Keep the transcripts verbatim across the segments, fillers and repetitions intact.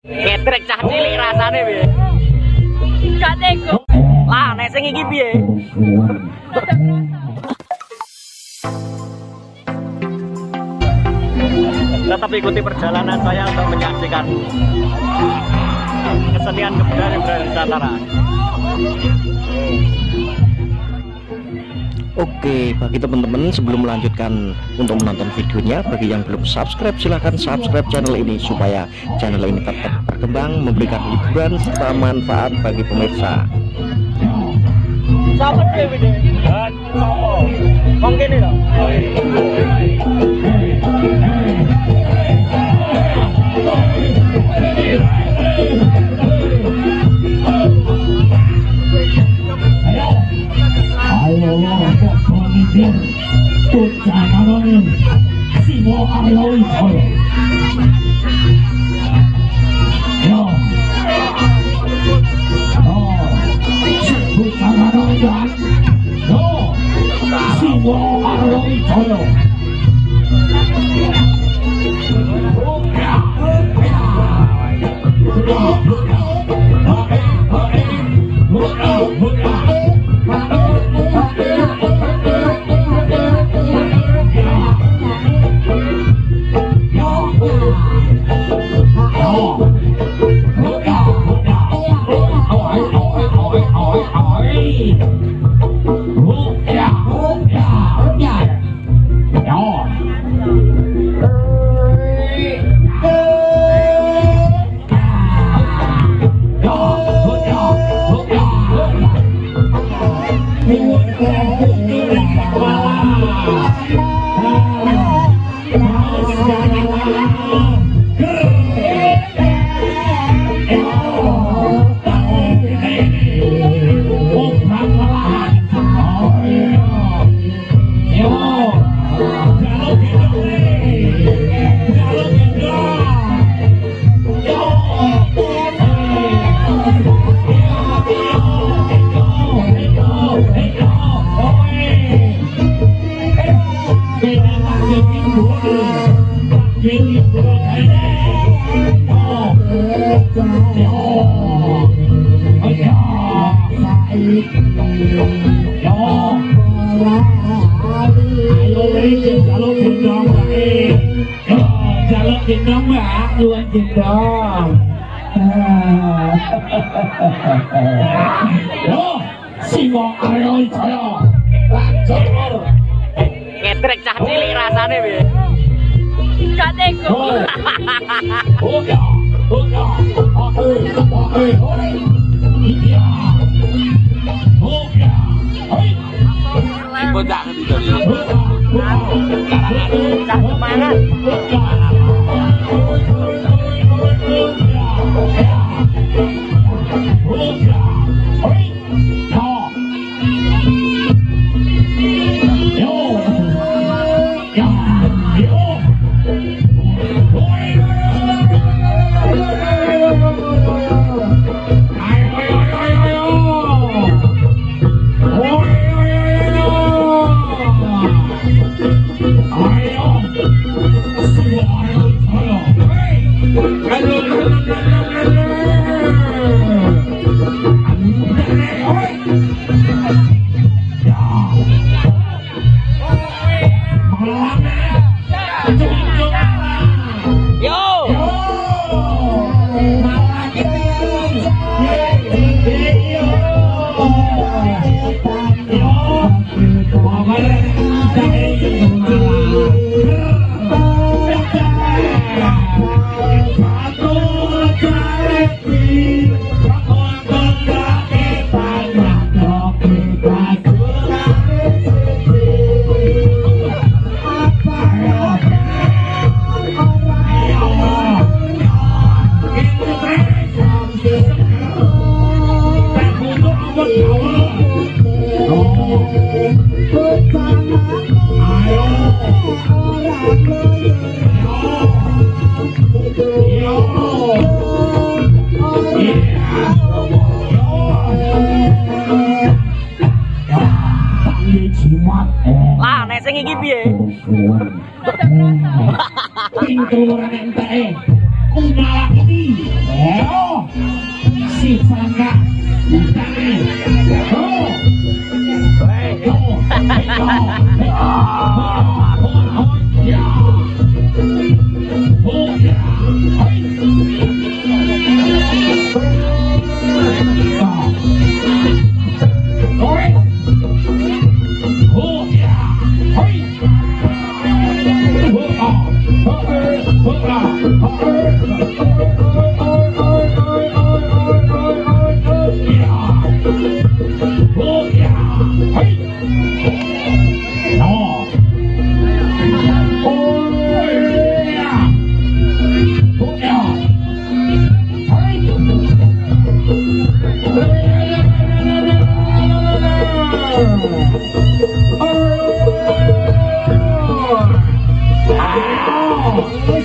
Ketrek cah cilik rasane piye? Gak teko. Lah nek sing iki piye? Tetap ikuti perjalanan saya untuk menyaksikan kesenian kebudayaan Nusantara. Oke, bagi teman-teman sebelum melanjutkan untuk menonton videonya, bagi yang belum subscribe silahkan subscribe channel ini supaya channel ini tetap berkembang, memberikan hiburan serta manfaat bagi pemirsa. Sahabat video, mungkin ini loh. Tujuan semua aloi solo. Yo, oh, tujuan aloi dan, yo, semua aloi solo. Gendong mbak, luan gendong. Yo, si wong aloi solo. Lanjut. Ketrek cah cilik rasane piye? Gak teko. Oh ya, oh ya, oh eh, oh eh, iya, oh ya, hei. Bodak ngendi to iki? Cah semangat. Lah nek sing iki piye? Pintu ora entek. Malah iki.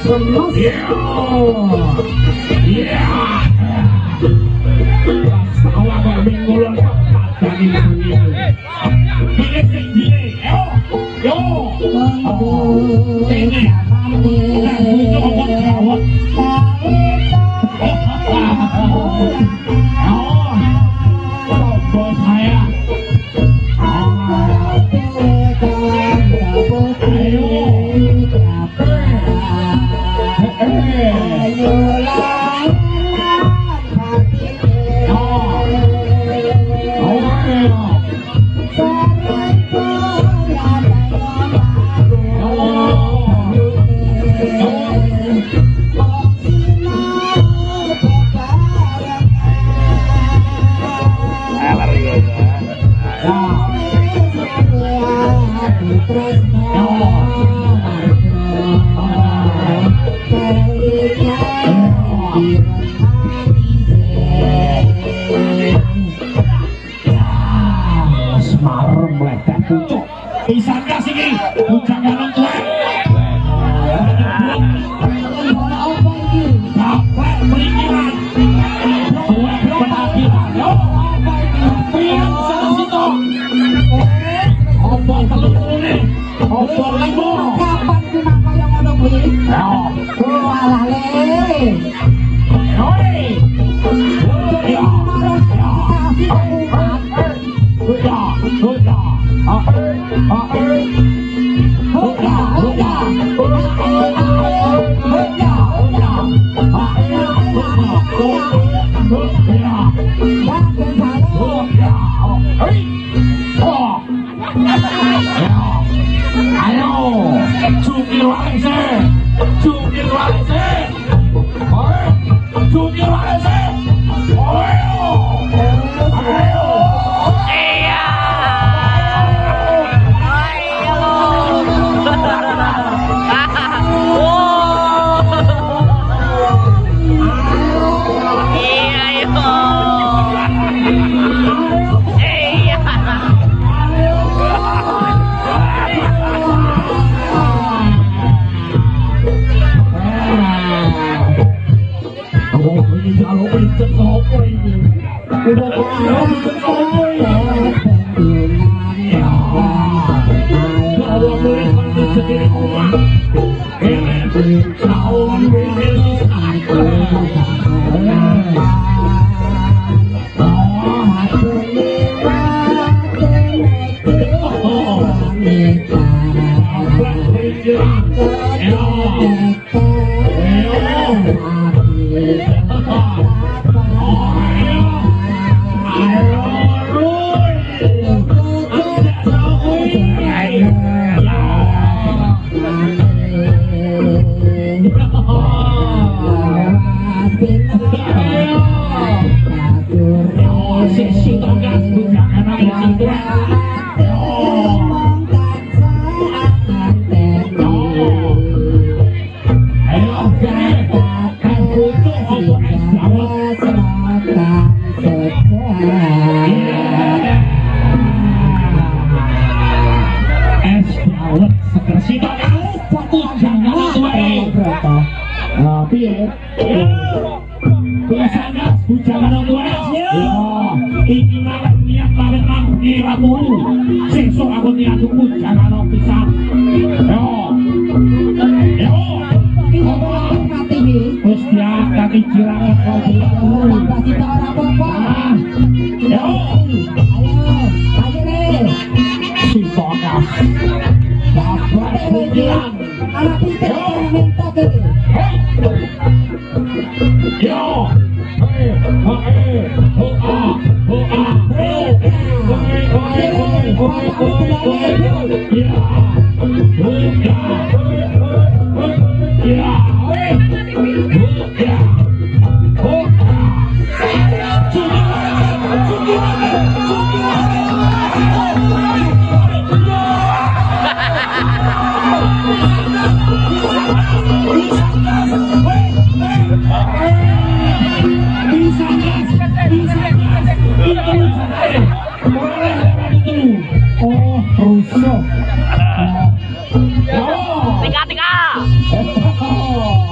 Tiga tiga.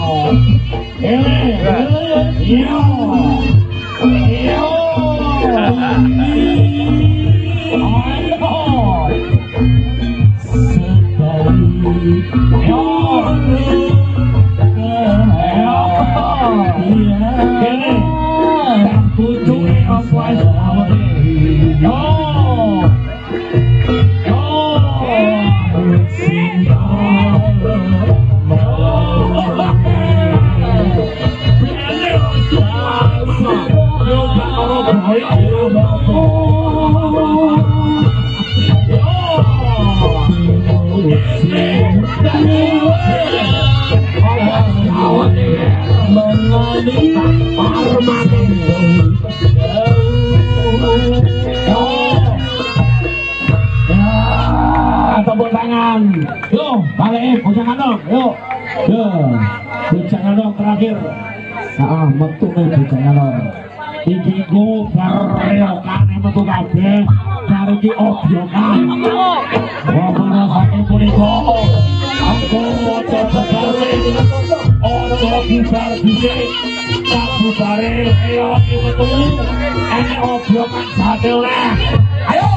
Tepuk tangan. Yuk, balik bujangan dong. Yuk. Yuk. Bujangan dong terakhir. Heeh, metu nih bujangan dong. Iki ku berreokane metu kabeh. Karo iki obyokan. Wah, bener saking punika. Aku moco sekali. Ojo bubar dhisik. Tak bubare ayo iki metu. Enek obyokan sate oleh. Ayo.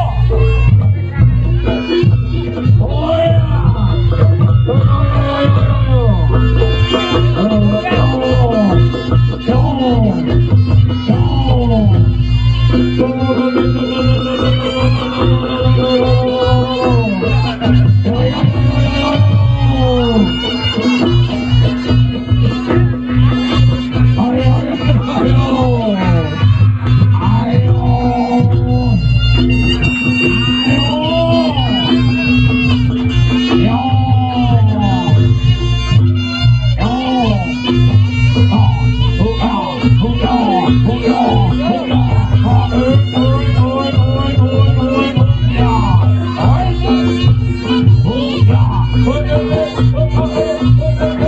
Oh,